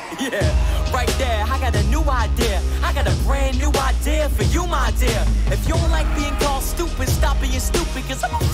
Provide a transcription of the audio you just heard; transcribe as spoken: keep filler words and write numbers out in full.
Yeah, right there, I got a new idea. I got a brand new idea for you, my dear. If you don't like being called stupid, stop being stupid, cause I'm a